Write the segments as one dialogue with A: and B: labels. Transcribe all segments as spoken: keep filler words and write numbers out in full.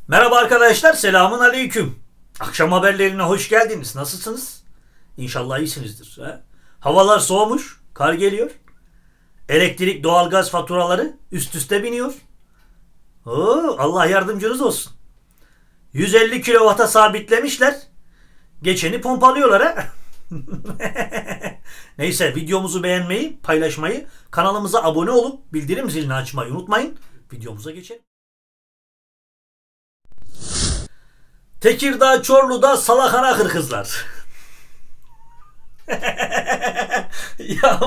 A: Merhaba arkadaşlar, selamun aleyküm. Akşam haberlerine hoş geldiniz. Nasılsınız? İnşallah iyisinizdir. He? Havalar soğumuş, kar geliyor. Elektrik, doğalgaz faturaları üst üste biniyor. Oo, Allah yardımcınız olsun. yüz elli kilovata sabitlemişler. Geçeni pompalıyorlar ha. Neyse, videomuzu beğenmeyi, paylaşmayı, kanalımıza abone olup bildirim zilini açmayı unutmayın. Videomuza geçelim. Tekirdağ Çorlu'da salakana hırkızlar. Ya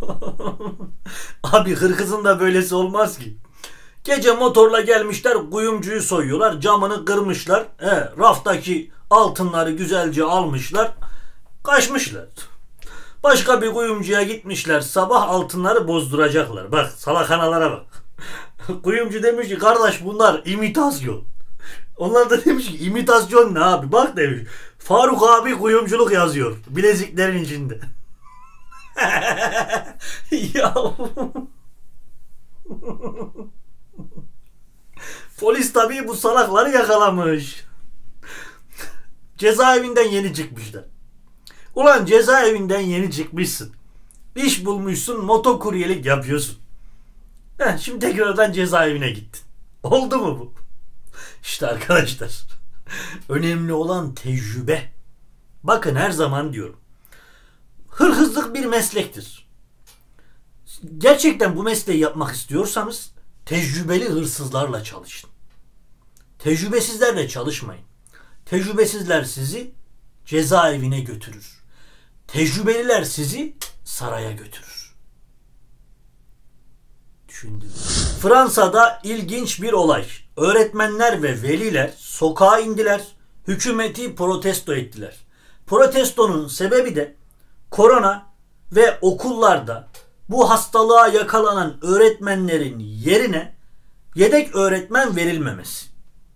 A: abi, hırkızın da böylesi olmaz ki. Gece motorla gelmişler, kuyumcuyu soyuyorlar, camını kırmışlar, he, raftaki altınları güzelce almışlar, kaçmışlar. Başka bir kuyumcuya gitmişler, sabah altınları bozduracaklar. Bak salakanalara bak. Kuyumcu demiş ki, kardeş bunlar imitasyon. Onlar da demiş ki, imitasyon ne abi? Bak demiş, Faruk abi kuyumculuk yazıyor bileziklerin içinde. Ya polis tabii bu salakları yakalamış. Cezaevinden yeni çıkmışlar. Ulan cezaevinden yeni çıkmışsın, İş bulmuşsun, motokuryelik yapıyorsun. Heh, şimdi tekrardan cezaevine gittin. Oldu mu bu? İşte arkadaşlar, önemli olan tecrübe. Bakın, her zaman diyorum, hırsızlık bir meslektir. Gerçekten bu mesleği yapmak istiyorsanız tecrübeli hırsızlarla çalışın. Tecrübesizlerle çalışmayın. Tecrübesizler sizi cezaevine götürür. Tecrübeliler sizi saraya götürür. Düşündüm. Fransa'da ilginç bir olay. Öğretmenler ve veliler sokağa indiler, hükümeti protesto ettiler. Protestonun sebebi de korona ve okullarda bu hastalığa yakalanan öğretmenlerin yerine yedek öğretmen verilmemesi.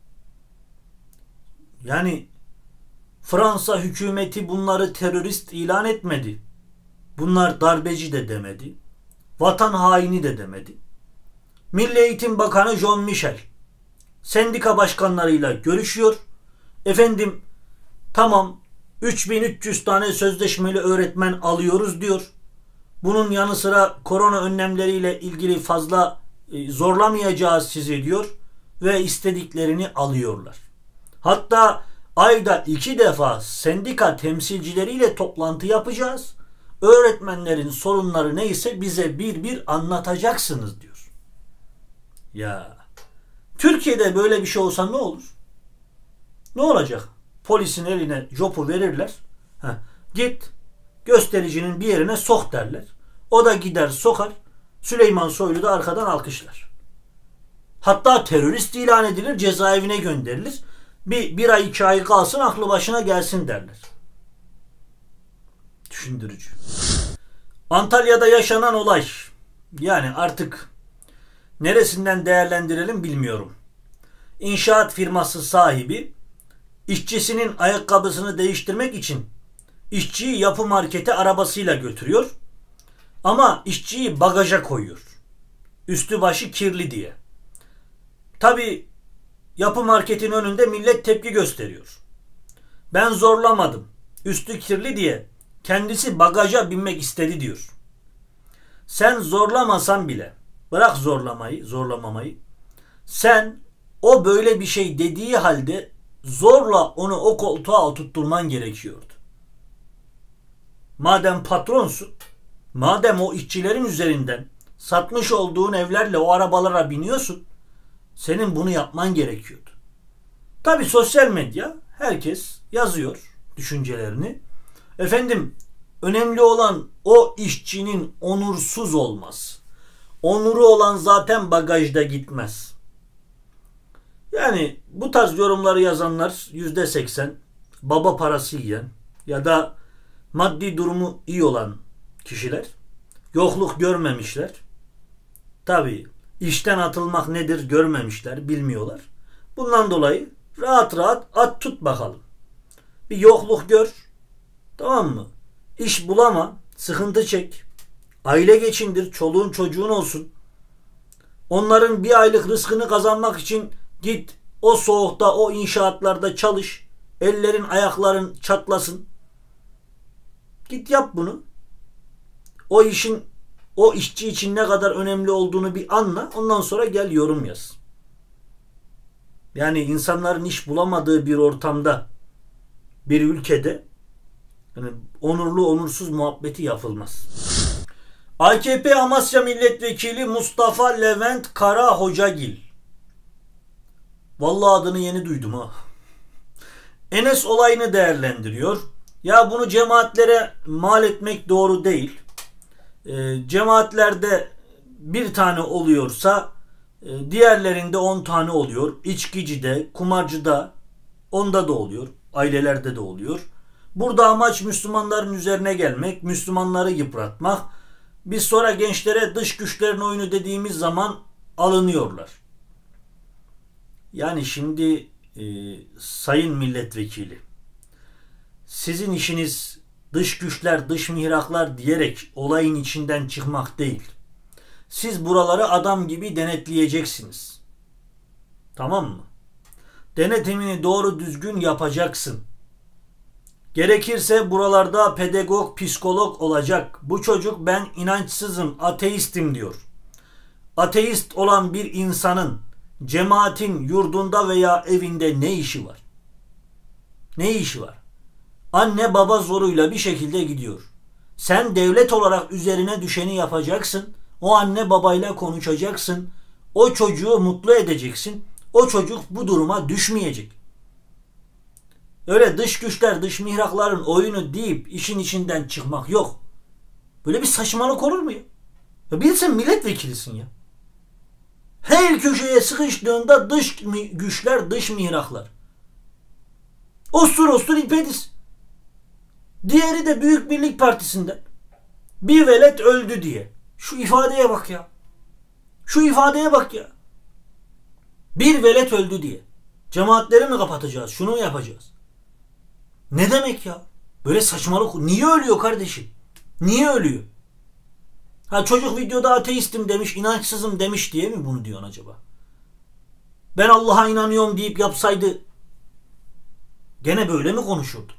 A: Yani Fransa hükümeti bunları terörist ilan etmedi. Bunlar darbeci de demedi. Vatan haini de demedi. Milli Eğitim Bakanı Jean Michel sendika başkanlarıyla görüşüyor. Efendim, tamam, üç bin üç yüz tane sözleşmeli öğretmen alıyoruz diyor. Bunun yanı sıra korona önlemleriyle ilgili fazla zorlamayacağız sizi diyor. Ve istediklerini alıyorlar. Hatta ayda iki defa sendika temsilcileriyle toplantı yapacağız. Öğretmenlerin sorunları neyse bize bir bir anlatacaksınız diyor. Ya Türkiye'de böyle bir şey olsa ne olur? Ne olacak? Polisin eline jopu verirler. Heh, git göstericinin bir yerine sok derler. O da gider sokar. Süleyman Soylu da arkadan alkışlar. Hatta terörist ilan edilir, cezaevine gönderilir. Bir, bir ay iki ay kalsın, aklı başına gelsin derler. Düşündürücü. Antalya'da yaşanan olay. Yani artık neresinden değerlendirelim bilmiyorum. İnşaat firması sahibi işçisinin ayakkabısını değiştirmek için işçiyi yapı markete arabasıyla götürüyor. Ama işçiyi bagaja koyuyor. Üstü başı kirli diye. Tabii yapı marketin önünde millet tepki gösteriyor. Ben zorlamadım, üstü kirli diye kendisi bagaja binmek istedi diyor. Sen zorlamasan bile, bırak zorlamayı, zorlamamayı. Sen o böyle bir şey dediği halde zorla onu o koltuğa oturtturman gerekiyordu. Madem patronsun, madem o işçilerin üzerinden satmış olduğun evlerle o arabalara biniyorsun, senin bunu yapman gerekiyordu. Tabii sosyal medya, herkes yazıyor düşüncelerini. Efendim, önemli olan o işçinin onursuz olması. Onuru olan zaten bagajda gitmez. Yani bu tarz yorumları yazanlar yüzde seksen baba parası yiyen ya da maddi durumu iyi olan kişiler, yokluk görmemişler. Tabii işten atılmak nedir görmemişler, bilmiyorlar. Bundan dolayı rahat rahat at tut bakalım. Bir yokluk gör, tamam mı? İş bulama, sıkıntı çek, aile geçindir, çoluğun çocuğun olsun. Onların bir aylık rızkını kazanmak için git O soğukta, o inşaatlarda çalış. Ellerin, ayakların çatlasın. Git yap bunu. O işin, o işçi için ne kadar önemli olduğunu bir anla. Ondan sonra gel yorum yaz. Yani insanların iş bulamadığı bir ortamda, bir ülkede yani onurlu onursuz muhabbeti yapılmaz. A K P Amasya Milletvekili Mustafa Levent Kara Hocagil. Vallahi adını yeni duydum ha. Enes olayını değerlendiriyor. Ya bunu cemaatlere mal etmek doğru değil. E, cemaatlerde bir tane oluyorsa e, diğerlerinde on tane oluyor. İçkicide, kumarcıda, onda da oluyor. Ailelerde de oluyor. Burada amaç Müslümanların üzerine gelmek, Müslümanları yıpratmak. Biz sonra gençlere dış güçlerin oyunu dediğimiz zaman alınıyorlar. Yani şimdi e, sayın milletvekili, sizin işiniz dış güçler, dış mihraklar diyerek olayın içinden çıkmak değil. Siz buraları adam gibi denetleyeceksiniz. Tamam mı? Denetimini doğru düzgün yapacaksın. Gerekirse buralarda pedagog, psikolog olacak. Bu çocuk ben inançsızım, ateistim diyor. Ateist olan bir insanın cemaatin yurdunda veya evinde ne işi var? Ne işi var? Anne baba zoruyla bir şekilde gidiyor. Sen devlet olarak üzerine düşeni yapacaksın. O anne babayla konuşacaksın. O çocuğu mutlu edeceksin. O çocuk bu duruma düşmeyecek. Öyle dış güçler, dış mihrakların oyunu deyip işin içinden çıkmak yok. Böyle bir saçmalık olur mu ya? Ya bilsen milletvekilisin ya. Her köşeye sıkıştığında dış güçler, dış mihraklar. Ostur ostur ipediz. Diğeri de Büyük Birlik Partisi'nden. Bir velet öldü diye. Şu ifadeye bak ya. Şu ifadeye bak ya. Bir velet öldü diye. Cemaatleri mi kapatacağız? Şunu mu yapacağız? Ne demek ya? Böyle saçmalık. Niye ölüyor kardeşim? Niye ölüyor? Ha çocuk videoda ateistim demiş, inançsızım demiş diye mi bunu diyorsun acaba? Ben Allah'a inanıyorum deyip yapsaydı gene böyle mi konuşurdu?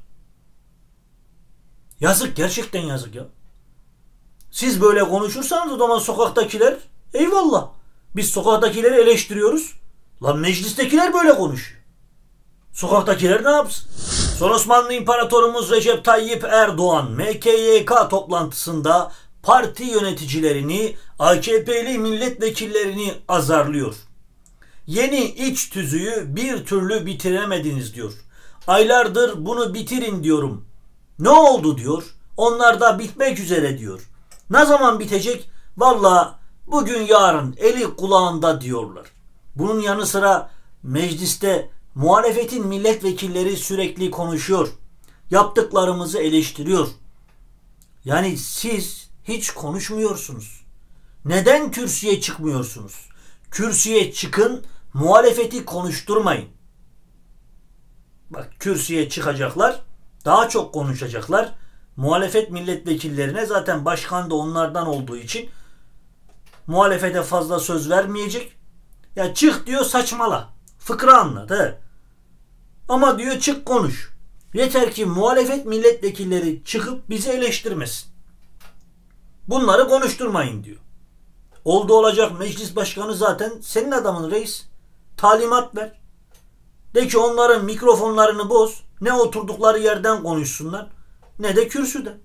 A: Yazık, gerçekten yazık ya. Siz böyle konuşursanız o zaman sokaktakiler eyvallah. Biz sokaktakileri eleştiriyoruz. Lan meclistekiler böyle konuşuyor. Sokaktakiler ne yapsın? Son Osmanlı İmparatorumuz Recep Tayyip Erdoğan M K Y K toplantısında parti yöneticilerini, A K P'li milletvekillerini azarlıyor. Yeni iç tüzüğü bir türlü bitiremediniz diyor. Aylardır bunu bitirin diyorum. Ne oldu diyor. Onlar da bitmek üzere diyor. Ne zaman bitecek? Valla bugün yarın eli kulağında diyorlar. Bunun yanı sıra mecliste muhalefetin milletvekilleri sürekli konuşuyor. Yaptıklarımızı eleştiriyor. Yani siz hiç konuşmuyorsunuz. Neden kürsüye çıkmıyorsunuz? Kürsüye çıkın, muhalefeti konuşturmayın. Bak kürsüye çıkacaklar, daha çok konuşacaklar. Muhalefet milletvekillerine zaten başkan da onlardan olduğu için muhalefete fazla söz vermeyecek. Ya çık diyor saçmala. Fıkra anlat he. Ama diyor çık konuş. Yeter ki muhalefet milletvekilleri çıkıp bizi eleştirmesin. Bunları konuşturmayın diyor. Oldu olacak meclis başkanı zaten senin adamın reis. Talimat ver. De ki onların mikrofonlarını boz. Ne oturdukları yerden konuşsunlar ne de kürsüden.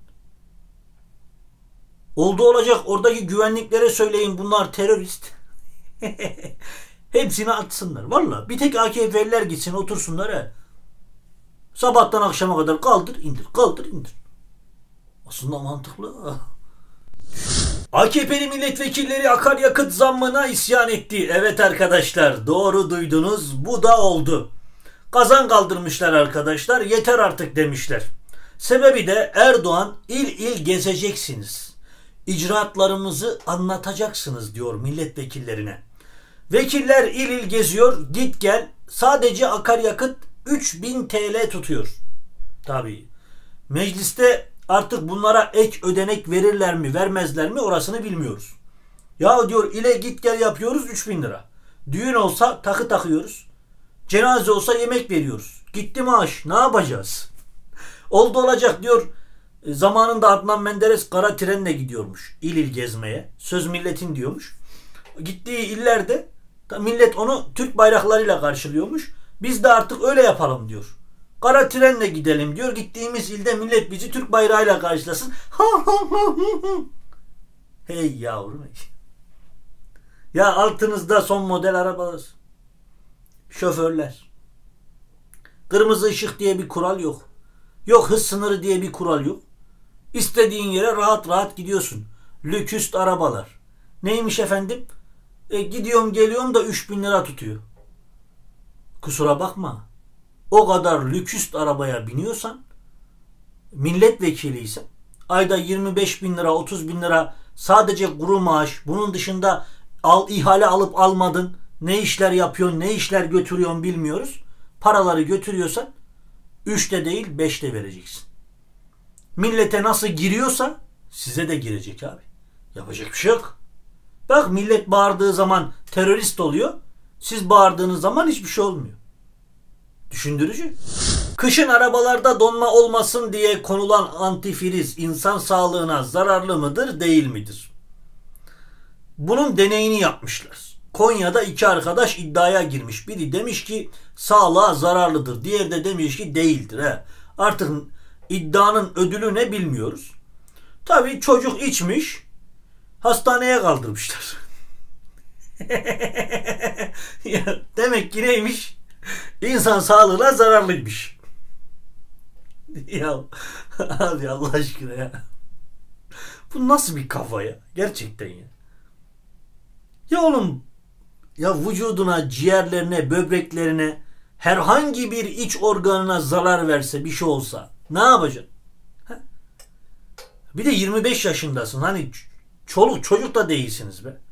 A: Oldu olacak oradaki güvenliklere söyleyin bunlar terörist. Hepsini atsınlar. Valla bir tek A K P'liler gitsin otursunlar he. Sabahtan akşama kadar kaldır indir kaldır indir. Aslında mantıklı. A K P'li milletvekilleri akaryakıt zammına isyan etti. Evet arkadaşlar doğru duydunuz, bu da oldu. Kazan kaldırmışlar arkadaşlar, yeter artık demişler. Sebebi de Erdoğan il il gezeceksiniz. İcraatlarımızı anlatacaksınız diyor milletvekillerine. Vekiller il il geziyor, git gel sadece akaryakıt üç bin T L tutuyor. Tabii. Mecliste artık bunlara ek ödenek verirler mi vermezler mi orasını bilmiyoruz. Ya diyor ile git gel yapıyoruz üç bin lira. Düğün olsa takı takıyoruz. Cenaze olsa yemek veriyoruz. Gitti maaş. Ne yapacağız? Oldu olacak diyor. Zamanında Adnan Menderes kara trenle gidiyormuş il il gezmeye. Söz milletin diyormuş. Gittiği illerde millet onu Türk bayraklarıyla karşılıyormuş. Biz de artık öyle yapalım diyor. Kara trenle gidelim diyor. Gittiğimiz ilde millet bizi Türk bayrağıyla karşılasın. Hey yavrum. Ya altınızda son model arabalar. Şoförler. Kırmızı ışık diye bir kural yok. Yok hız sınırı diye bir kural yok. İstediğin yere rahat rahat gidiyorsun. Lüküst arabalar. Neymiş efendim? E, gidiyorum geliyorum da üç bin lira tutuyor. Kusura bakma. O kadar lüküst arabaya biniyorsan, milletvekiliysen, ayda yirmi beş bin lira otuz bin lira sadece kuru maaş, bunun dışında al, ihale alıp almadın, ne işler yapıyorsun, ne işler götürüyorsun bilmiyoruz. Paraları götürüyorsan üçte değil beşte vereceksin. Millete nasıl giriyorsa size de girecek abi. Yapacak bir şey yok. Bak millet bağırdığı zaman terörist oluyor. Siz bağırdığınız zaman hiçbir şey olmuyor. Düşündürücü. Kışın arabalarda donma olmasın diye konulan antifriz insan sağlığına zararlı mıdır, değil midir? Bunun deneyini yapmışlar. Konya'da iki arkadaş iddiaya girmiş. Biri demiş ki sağlığa zararlıdır. Diğeri de demiş ki değildir. He. Artık iddianın ödülü ne bilmiyoruz. Tabii çocuk içmiş. Hastaneye kaldırmışlar. Ya, demek ki neymiş? İnsan sağlığına zararlıymış. Ya abi Allah aşkına ya. Bu nasıl bir kafa ya? Gerçekten ya. Ya oğlum ya vücuduna, ciğerlerine, böbreklerine herhangi bir iç organına zarar verse bir şey olsa ne yapacaksın? Ha? Bir de yirmi beş yaşındasın. Hani çoluk çocuk da değilsiniz be.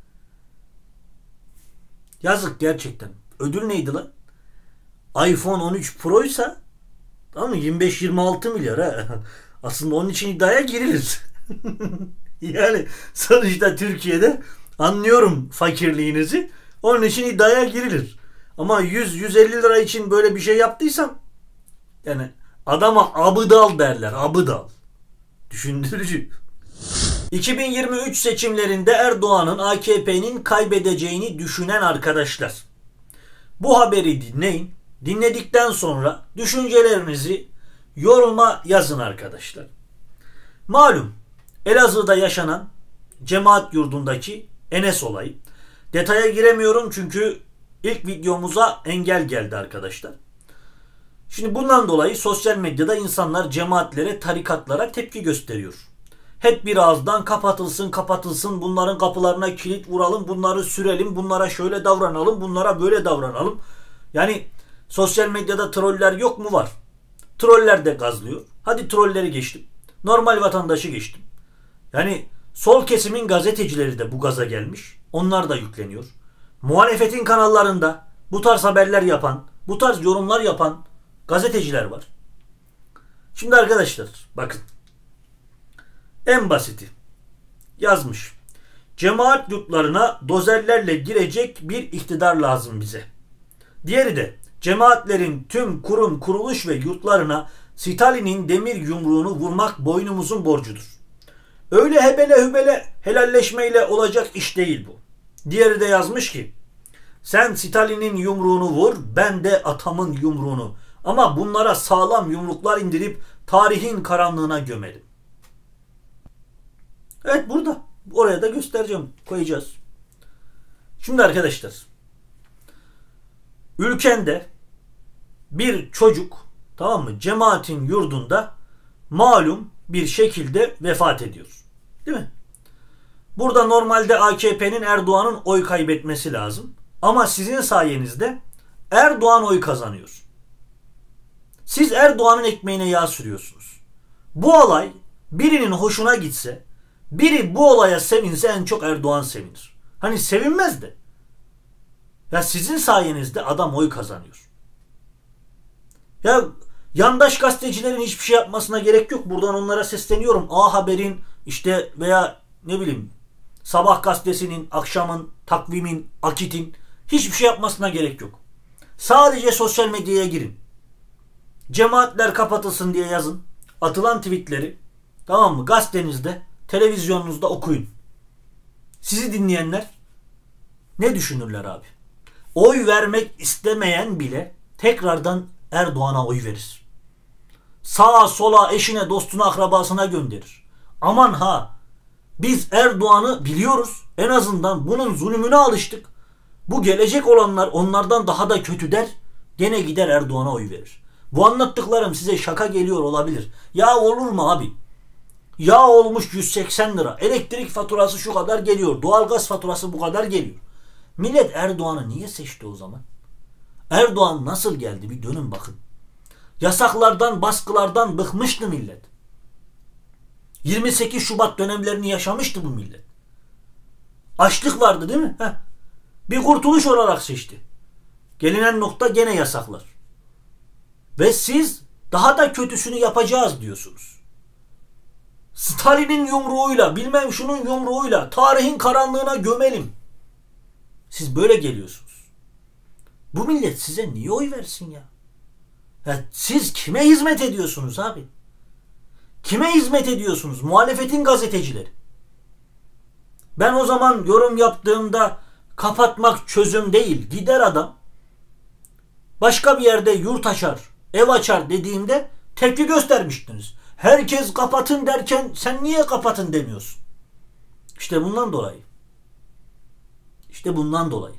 A: Yazık gerçekten. Ödül neydi lan? iPhone on üç Pro'ysa tamam mı? yirmi beş yirmi altı milyar ha. Aslında onun için iddiaya girilir. Yani sonuçta Türkiye'de anlıyorum fakirliğinizi. Onun için iddiaya girilir. Ama yüz yüz elli lira için böyle bir şey yaptıysam yani adama abıdal derler. Abıdal. Düşündürücü. iki bin yirmi üç seçimlerinde Erdoğan'ın A K P'nin kaybedeceğini düşünen arkadaşlar, bu haberi dinleyin. Dinledikten sonra düşüncelerinizi yoruma yazın arkadaşlar. Malum Elazığ'da yaşanan cemaat yurdundaki Enes olayı. Detaya giremiyorum çünkü ilk videomuza engel geldi arkadaşlar. Şimdi bundan dolayı sosyal medyada insanlar cemaatlere, tarikatlara tepki gösteriyor. Hep bir ağızdan kapatılsın kapatılsın, bunların kapılarına kilit vuralım, bunları sürelim, bunlara şöyle davranalım, bunlara böyle davranalım. Yani sosyal medyada troller yok mu? Var. Troller de gazlıyor. Hadi trolleri geçtim. Normal vatandaşı geçtim. Yani sol kesimin gazetecileri de bu gaza gelmiş. Onlar da yükleniyor. Muhalefetin kanallarında bu tarz haberler yapan, bu tarz yorumlar yapan gazeteciler var. Şimdi arkadaşlar bakın. En basiti. Yazmış. Cemaat yurtlarına dozerlerle girecek bir iktidar lazım bize. Diğeri de cemaatlerin tüm kurum, kuruluş ve yurtlarına Stalin'in demir yumruğunu vurmak boynumuzun borcudur. Öyle hebele hübele helalleşmeyle olacak iş değil bu. Diğeri de yazmış ki sen Stalin'in yumruğunu vur, ben de atamın yumruğunu. Ama bunlara sağlam yumruklar indirip tarihin karanlığına gömelim. Evet burada. Oraya da göstereceğim. Koyacağız. Şimdi arkadaşlar. Ülkende bir çocuk, tamam mı, cemaatin yurdunda malum bir şekilde vefat ediyor. Değil mi? Burada normalde A K P'nin, Erdoğan'ın oy kaybetmesi lazım. Ama sizin sayenizde Erdoğan oy kazanıyor. Siz Erdoğan'ın ekmeğine yağ sürüyorsunuz. Bu olay birinin hoşuna gitse, biri bu olaya sevinse en çok Erdoğan sevinir. Hani sevinmez de. Ya sizin sayenizde adam oy kazanıyor. Ya yandaş gazetecilerin hiçbir şey yapmasına gerek yok. Buradan onlara sesleniyorum. A Haber'in işte veya ne bileyim Sabah gazetesinin, akşamın, takvimin, Akit'in hiçbir şey yapmasına gerek yok. Sadece sosyal medyaya girin. Cemaatler kapatılsın diye yazın. Atılan tweetleri, tamam mı, gazetenizde, televizyonunuzda okuyun. Sizi dinleyenler ne düşünürler abi? Oy vermek istemeyen bile tekrardan Erdoğan'a oy verir. Sağa sola, eşine, dostuna, akrabasına gönderir. Aman ha, biz Erdoğan'ı biliyoruz. En azından bunun zulmüne alıştık. Bu gelecek olanlar onlardan daha da kötü der. Gene gider Erdoğan'a oy verir. Bu anlattıklarım size şaka geliyor olabilir. Ya olur mu abi? Yağ olmuş yüz seksen lira. Elektrik faturası şu kadar geliyor. Doğalgaz faturası bu kadar geliyor. Millet Erdoğan'ı niye seçti o zaman? Erdoğan nasıl geldi? Bir dönün bakın. Yasaklardan, baskılardan bıkmıştı millet. yirmi sekiz Şubat dönemlerini yaşamıştı bu millet. Açlık vardı değil mi? Heh. Bir kurtuluş olarak seçti. Gelinen nokta gene yasaklar. Ve siz daha da kötüsünü yapacağız diyorsunuz. Stalin'in yumruğuyla, bilmem şunun yumruğuyla tarihin karanlığına gömelim. Siz böyle geliyorsunuz. Bu millet size niye oy versin ya? Ya siz kime hizmet ediyorsunuz abi? Kime hizmet ediyorsunuz? Muhalefetin gazetecileri. Ben o zaman yorum yaptığımda kapatmak çözüm değil. Gider adam başka bir yerde yurt açar, ev açar dediğimde tepki göstermiştiniz. Herkes kapatın derken sen niye kapatın demiyorsun? İşte bundan dolayı. İşte bundan dolayı.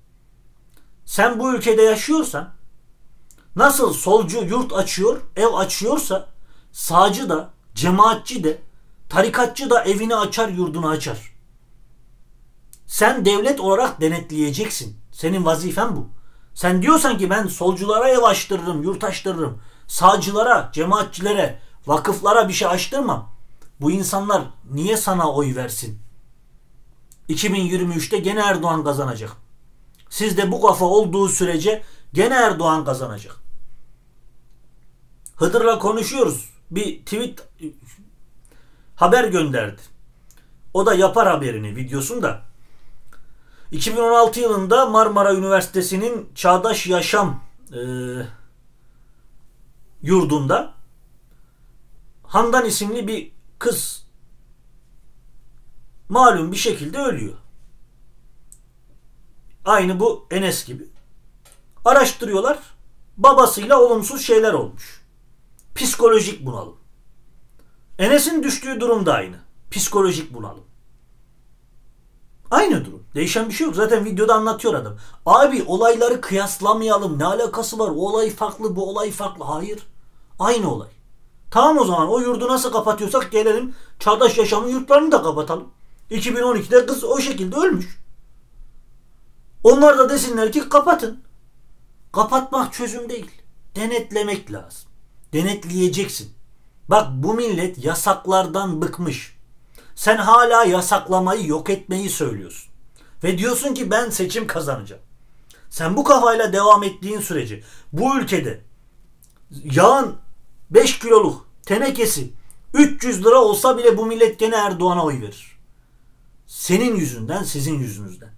A: Sen bu ülkede yaşıyorsan, nasıl solcu yurt açıyor, ev açıyorsa, sağcı da, cemaatçi de, tarikatçı da evini açar, yurdunu açar. Sen devlet olarak denetleyeceksin. Senin vazifen bu. Sen diyorsan ki ben solculara ev açtırırım, yurt açtırırım. Sağcılara, cemaatçilere, vakıflara bir şey açtırmam. Bu insanlar niye sana oy versin? iki bin yirmi üçte gene Erdoğan kazanacak. Sizde bu kafa olduğu sürece gene Erdoğan kazanacak. Hıdır'la konuşuyoruz. Bir tweet haber gönderdi. O da yapar haberini, videosunu da. iki bin on altı yılında Marmara Üniversitesi'nin Çağdaş Yaşam e, yurdunda Handan isimli bir kız malum bir şekilde ölüyor. Aynı bu Enes gibi. Araştırıyorlar. Babasıyla olumsuz şeyler olmuş. Psikolojik bunalım. Enes'in düştüğü durum da aynı. Psikolojik bunalım. Aynı durum. Değişen bir şey yok. Zaten videoda anlatıyor adam. Abi olayları kıyaslamayalım. Ne alakası var? O olay farklı, bu olay farklı. Hayır. Aynı olay. Tamam o zaman o yurdu nasıl kapatıyorsak gelelim Çağdaş Yaşamın yurtlarını da kapatalım. iki bin on ikide kız o şekilde ölmüş. Onlar da desinler ki kapatın. Kapatmak çözüm değil. Denetlemek lazım. Denetleyeceksin. Bak bu millet yasaklardan bıkmış. Sen hala yasaklamayı, yok etmeyi söylüyorsun. Ve diyorsun ki ben seçim kazanacağım. Sen bu kafayla devam ettiğin sürece bu ülkede yağın beş kiloluk tenekesi üç yüz lira olsa bile bu millet gene Erdoğan'a oy verir. Senin yüzünden, sizin yüzünüzden.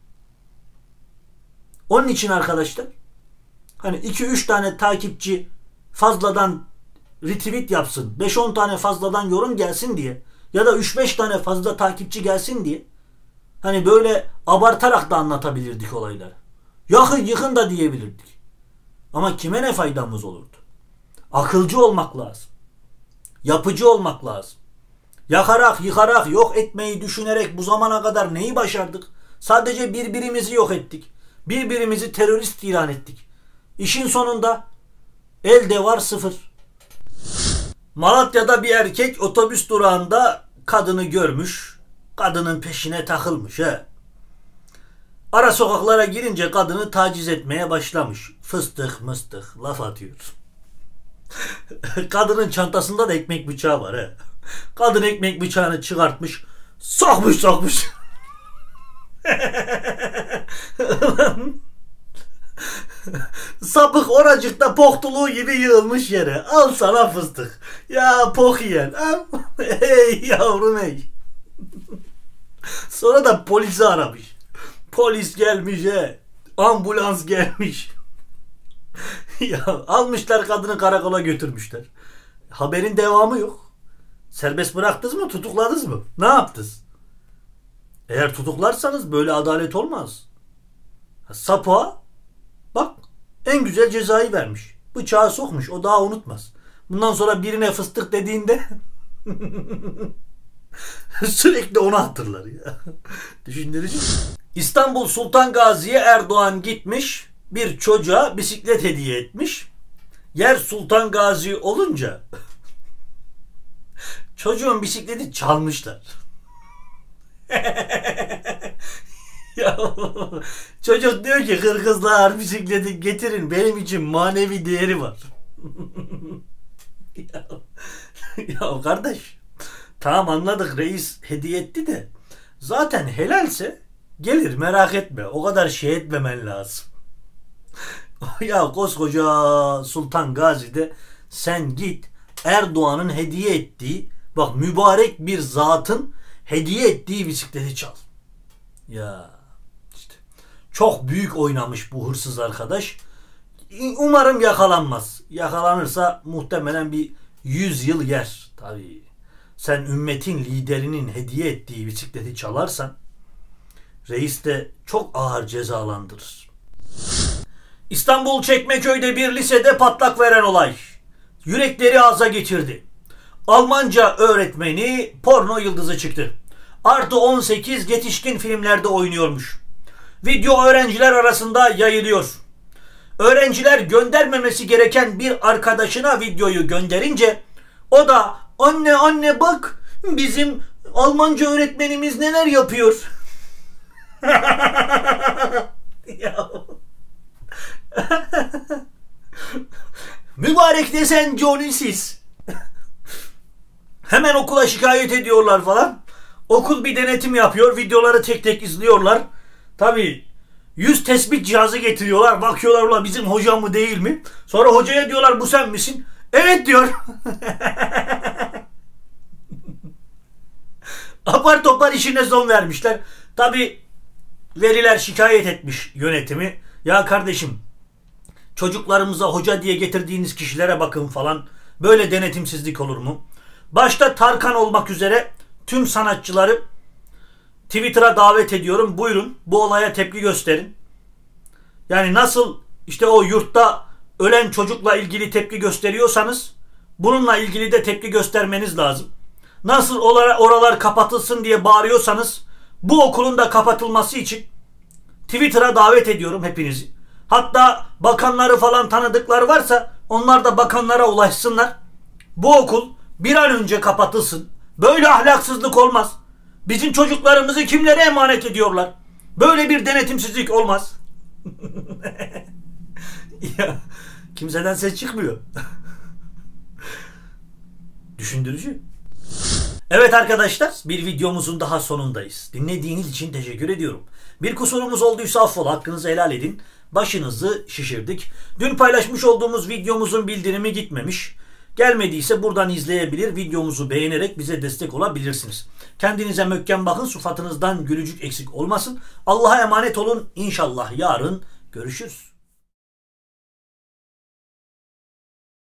A: Onun için arkadaşlar hani iki üç tane takipçi fazladan retweet yapsın, beş on tane fazladan yorum gelsin diye ya da üç beş tane fazla takipçi gelsin diye hani böyle abartarak da anlatabilirdik olayları. Yakın yıkın da diyebilirdik. Ama kime ne faydamız olurdu? Akılcı olmak lazım. Yapıcı olmak lazım. Yakarak, yıkarak, yok etmeyi düşünerek bu zamana kadar neyi başardık? Sadece birbirimizi yok ettik. Birbirimizi terörist ilan ettik. İşin sonunda elde var sıfır. Malatya'da bir erkek otobüs durağında kadını görmüş. Kadının peşine takılmış. He. Ara sokaklara girince kadını taciz etmeye başlamış. Fıstık mıstık laf atıyor. Kadının çantasında da ekmek bıçağı var. He. Kadın ekmek bıçağını çıkartmış. Sokmuş sokmuş. Sapık oracıkta poktuluğu gibi yığılmış yere. Al sana fıstık. Ya pok yiyen. Hey yavrum hey. Sonra da polisi aramış. Polis gelmiş he. Ambulans gelmiş. Ya almışlar kadını karakola götürmüşler. Haberin devamı yok. Serbest bıraktınız mı, tutukladınız mı? Ne yaptınız? Eğer tutuklarsanız böyle adalet olmaz. Sapığa bak en güzel cezayı vermiş. Bıçağı sokmuş, o daha unutmaz. Bundan sonra birine fıstık dediğinde sürekli onu hatırlar ya. Düşündürücü. İstanbul Sultan Gazi'ye Erdoğan gitmiş, bir çocuğa bisiklet hediye etmiş. Yer Sultan Gazi olunca çocuğun bisikleti çalmışlar. Ya, çocuk diyor ki Kırgızlar bisikleti getirin, benim için manevi değeri var. ya, ya kardeş, tamam anladık, reis hediye etti de zaten helalse gelir, merak etme, o kadar şey etmemen lazım. Ya koskoca Sultan Gazi'de sen git Erdoğan'ın hediye ettiği, bak mübarek bir zatın hediye ettiği bisikleti çal. Ya işte çok büyük oynamış bu hırsız arkadaş. Umarım yakalanmaz. Yakalanırsa muhtemelen bir yüz yıl yer. Tabii sen ümmetin liderinin hediye ettiği bisikleti çalarsan reis de çok ağır cezalandırır. İstanbul Çekmeköy'de bir lisede patlak veren olay yürekleri ağza getirdi. Almanca öğretmeni porno yıldızı çıktı. Artı on sekiz yetişkin filmlerde oynuyormuş. Video öğrenciler arasında yayılıyor. Öğrenciler göndermemesi gereken bir arkadaşına videoyu gönderince o da anne anne bak bizim Almanca öğretmenimiz neler yapıyor. Ya. Mübarek desen Johnny'siz. Hemen okula şikayet ediyorlar falan. Okul bir denetim yapıyor. Videoları tek tek izliyorlar. Tabii yüz tespit cihazı getiriyorlar. Bakıyorlar ulan bizim hocam mı değil mi? Sonra hocaya diyorlar bu sen misin? Evet diyor. Apar topar işine son vermişler. Tabii veliler şikayet etmiş yönetimi. Ya kardeşim çocuklarımıza hoca diye getirdiğiniz kişilere bakın falan. Böyle denetimsizlik olur mu? Başta Tarkan olmak üzere tüm sanatçıları Twitter'a davet ediyorum. Buyurun bu olaya tepki gösterin. Yani nasıl işte o yurtta ölen çocukla ilgili tepki gösteriyorsanız bununla ilgili de tepki göstermeniz lazım. Nasıl oralar kapatılsın diye bağırıyorsanız bu okulun da kapatılması için Twitter'a davet ediyorum hepinizi. Hatta bakanları falan tanıdıkları varsa onlar da bakanlara ulaşsınlar. Bu okul bir an önce kapatılsın. Böyle ahlaksızlık olmaz. Bizim çocuklarımızı kimlere emanet ediyorlar? Böyle bir denetimsizlik olmaz. Ya, kimseden ses çıkmıyor. Düşündürücü. Evet arkadaşlar, bir videomuzun daha sonundayız. Dinlediğiniz için teşekkür ediyorum. Bir kusurumuz olduysa affola, hakkınızı helal edin. Başınızı şişirdik. Dün paylaşmış olduğumuz videomuzun bildirimi gitmemiş. Gelmediyse buradan izleyebilir, videomuzu beğenerek bize destek olabilirsiniz. Kendinize möhkem bakın, sıfatınızdan gülücük eksik olmasın. Allah'a emanet olun. İnşallah yarın görüşürüz.